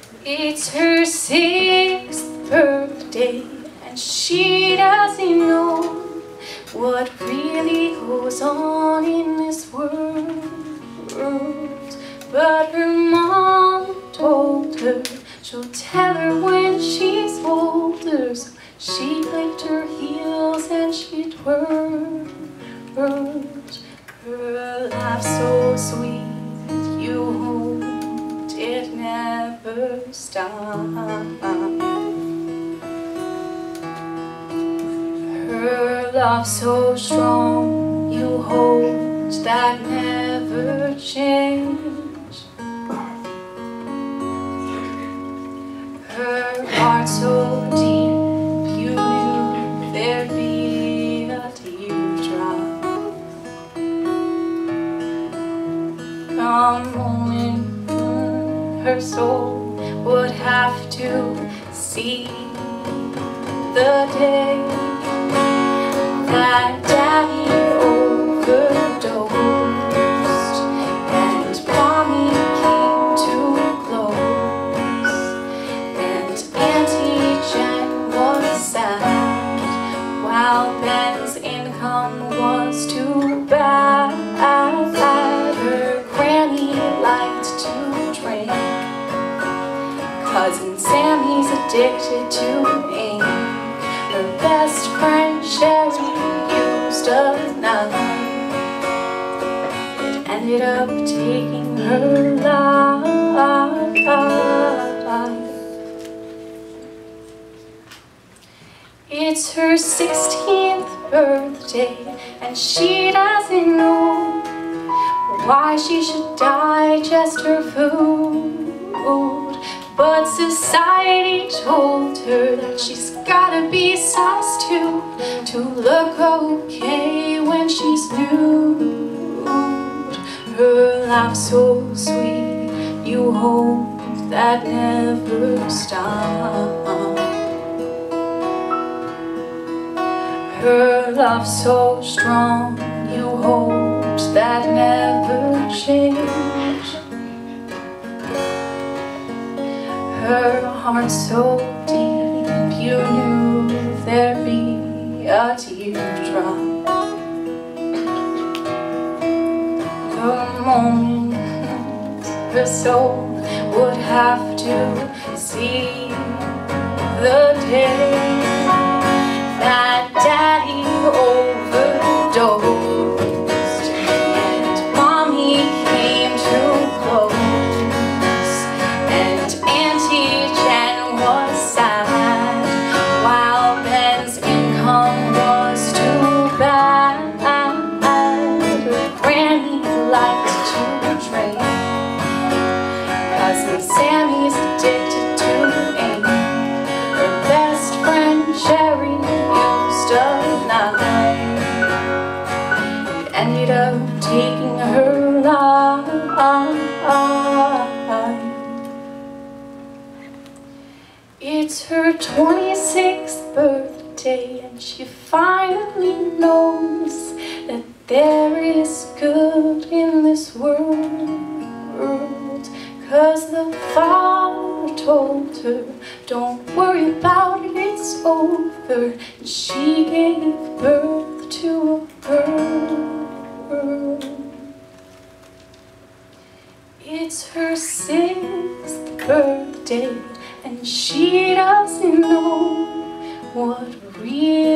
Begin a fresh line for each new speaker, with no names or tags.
It's her 6th birthday, and she doesn't know what really goes on in this world. But her mom told her she'll tell her when she's older. So she clicked her heels and she twirled. Her laugh so sweet, you hoped it never stopped. Her love so strong, you hoped that never changed. Her heart so deep, you knew there'd be a teardrop. A moment her soul would have to see the day that Daddy overdosed and Mommy came too close and Auntie Jen was sad while Ben's income was too bad. Her granny liked to drink, Cousin Sammy's addicted to ink. Her best friend Sherry used a knife. It ended up taking her life. It's her 16th birthday, and she doesn't know why she should digest her food. But society told her that she's gotta be size 2 to look okay when she's nude. Her laugh so sweet, you hope that never stops. Her love so strong, you hoped that never changed. Her heart so deep, you knew there'd be a teardrop. The moment her soul would have to see the day that Daddy overdosed and Mommy came too close and Auntie Jen was sad while Ben's income was too bad. Her granny liked to drink, Cousin Sammy's addicted to ink. Her best friend Sherry used a knife. It ended up taking her life. It's her 26th birthday, and she finally knows that there is good in this world. 'Cause the father told her, don't worry about it, it's over. And she gave birth to a girl. It's her 6th birthday, and she doesn't know what real